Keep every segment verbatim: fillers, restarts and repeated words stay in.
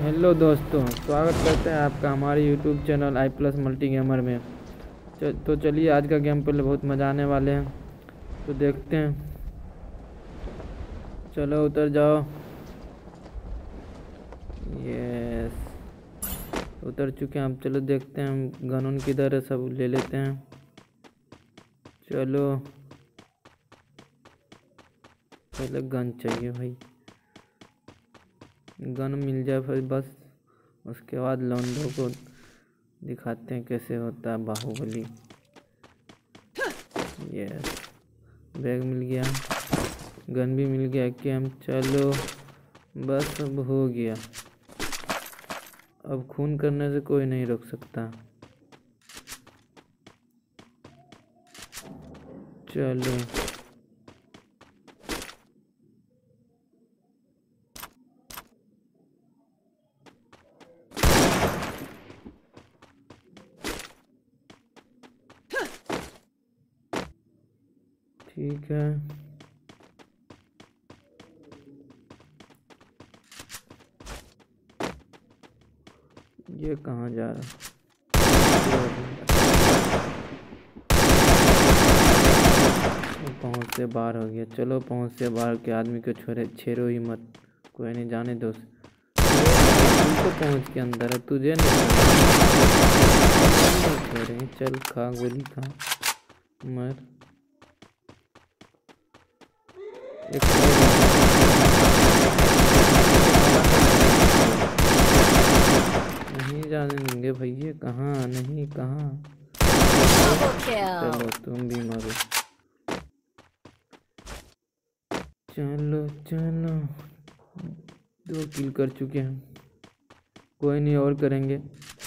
Hello दोस्तों, स्वागत करते हैं आपका हमारे YouTube channel I plus multi gamer में। च, तो चलिए आज का गेम प्ले बहुत मज़ा आने वाले हैं, तो देखते हैं। चलो उतर जाओ। यस, उतर चुके हैं हम। चलो देखते हैं हम गन उन किधर है, सब ले लेते हैं। चलो पहले गन चाहिए भाई, गन मिल जाए फिर बस उसके बाद लौंडों को दिखाते हैं कैसे होता है बाहुबली। यस, बैग मिल गया, गन भी मिल गया कि हम। चलो बस अब हो गया, अब खून करने से कोई नहीं रोक सकता। चलो ठीक है। ये कहाँ जा रहा है? पहुँच से बाहर हो गया। चलो पहुँच से बाहर के आदमी को छोड़े छेड़ो ही मत, कोई नहीं जाने दो। तो पहुँच के अंदर है, तुझे नहीं छोड़ेंगे। चल खा गोली खा, मर। एक नहीं जाने देंगे भैया, कहाँ नहीं कहाँ। चलो तुम भी मरो। चलो चलो, दो किल कर चुके हैं, कोई नहीं और करेंगे।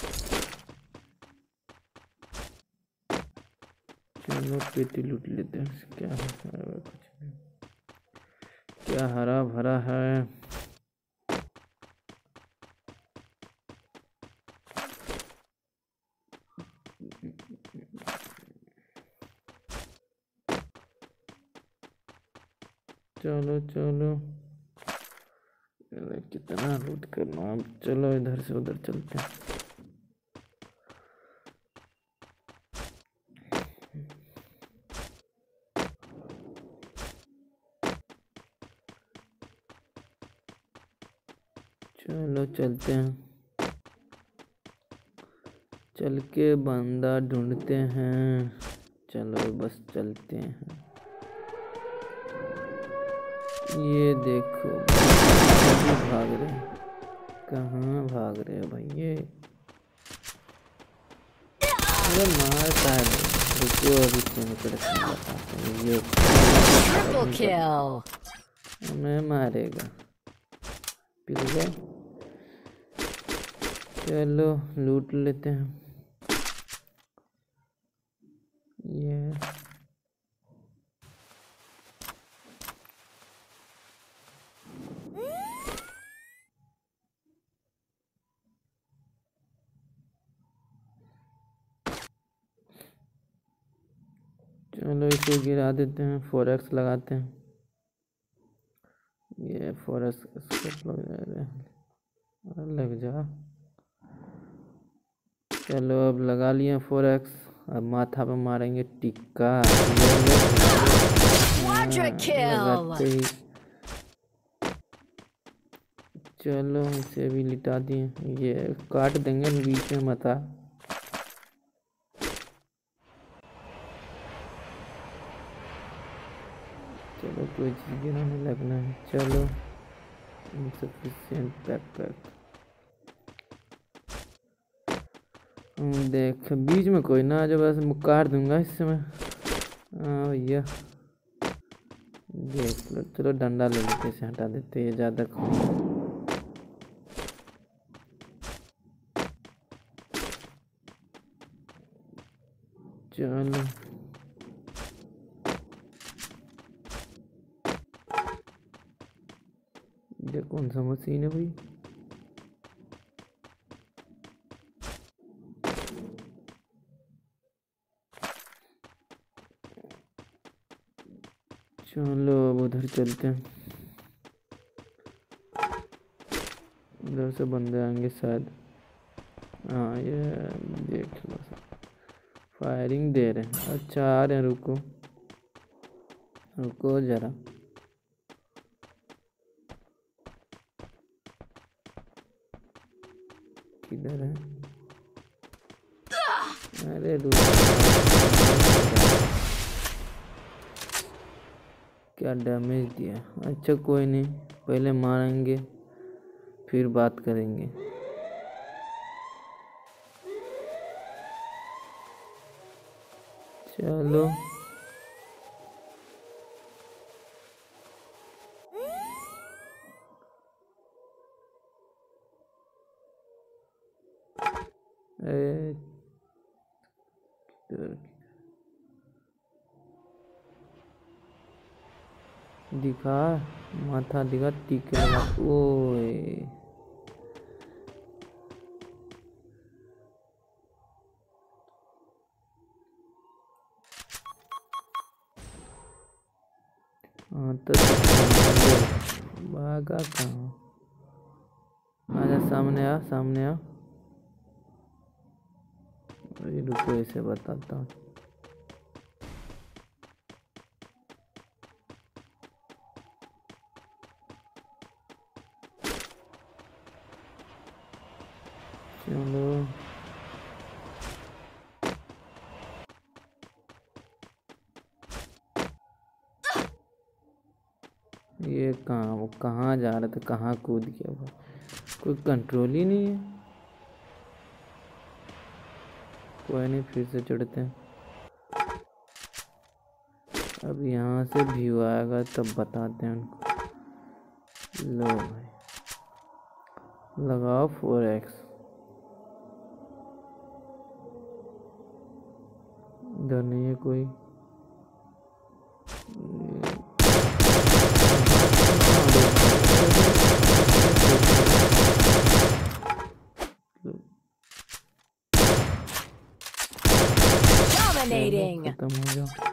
चलो पेटी लूट लेते हैं। क्या है कुछ नहीं, क्या हरा भरा है। चलो चलो, कितना लूट करना। अब चलो इधर से उधर चलते हैं। चलो चलते हैं, चल के बंदा ढूंढते हैं। चलो बस चलते हैं। ये देखो भाग रहे, कहाँ भाग रहे हो भाई? ये अरे मारता है, रुको अभी तुम बताते हैं। ये हमें मारेगा, पिल गए। चलो लूट लेते हैं। ये चलो इसको गिरा देते हैं, फोर एक्स लगाते हैं। ये फोर एक्स लग जा। चलो अब लगा लिए फोर एक्स, अब माथा पे मारेंगे टिक्का। लगाते ही चलो इसे भी लिटा दिए। ये काट देंगे बीच में माथा। चलो कोई चीज़ गिराने लगना है। चलो इनसफिशिएंट बैकपैक। देख बीच में कोई ना, जो बस मुकार दूंगा इस समय। हाँ भैया देख लो। चलो डंडा ले लेते, इसे हटा देते, ये ज़्यादा खून। चलो ये कौन सा मशीन है भाई? चलो अब उधर चलते हैं। इधर से बंदे आएंगे शायद। हाँ ये देख लो, फायरिंग दे रहे हैं। अच्छा आ रहे हैं, रुको रुको जरा। किधर है? अरे रुको, क्या डैमेज दिया। अच्छा कोई नहीं, पहले मारेंगे फिर बात करेंगे। चलो ए, दिखा माथा, दिखा टीके लगा। ओए हाँ तो भागा कहाँ? आजा सामने आ, सामने आ। अरे रुको, इसे बताता हूँ। चलो ये कहाँ, वो कहाँ जा रहा था, कहाँ कूद गया वो, कोई कंट्रोल ही नहीं है। कोई नहीं, फिर से चढ़ते हैं। अब यहाँ से व्यू आएगा तब बताते हैं उनको। लो भाई लगाओ फोर एक्स। इधर नहीं है कोई। Dominating. खत्म हो गया।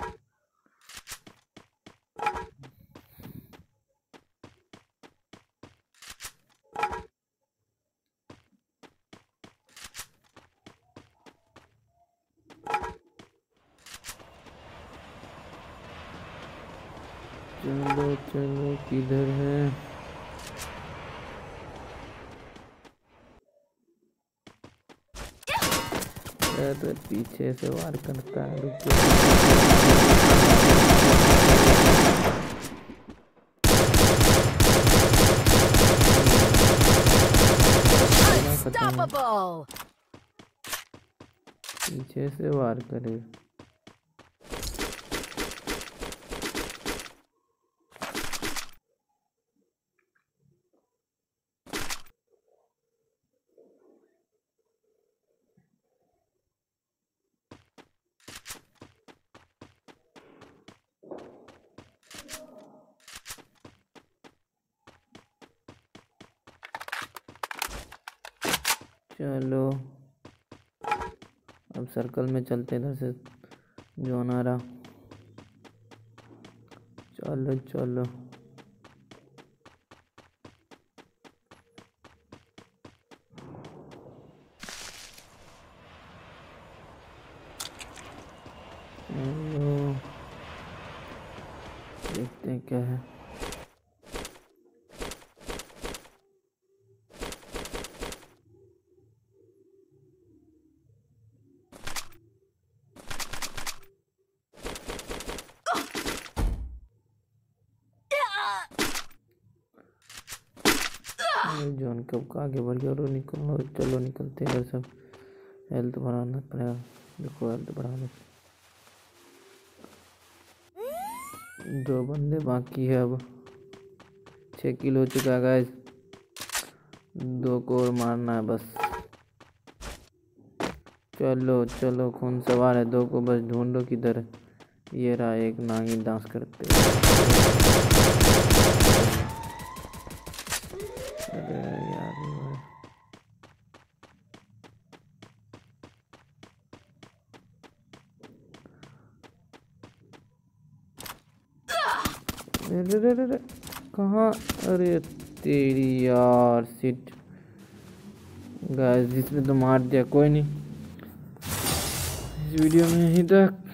चलो चलो, किधर है? तो पीछे से वार करता है। रुको Unstoppable. पीछे से वार करे। चलो अब सर्कल में चलते, इधर से जोन आ रहा। चलो चलो देखते हैं क्या है। जोन कब का आगे बढ़ गया और निकलो। चलो निकलते हैं, सब हेल्थ बढ़ाना पड़ेगा। देखो हेल्थ बढ़ाना। दो बंदे बाकी है, अब छः किल हो चुका है गाइस। दो को और मारना है बस। चलो चलो, खून सवार है। दो को बस ढूंढो किधर है। ये रहा एक नागिन डांस करते हुए। अरे यार अरे अरे अरे कहाँ? अरे तेरी यार सिट। गाइस इसने तो मार दिया, कोई नहीं, इस वीडियो में यहीं तक।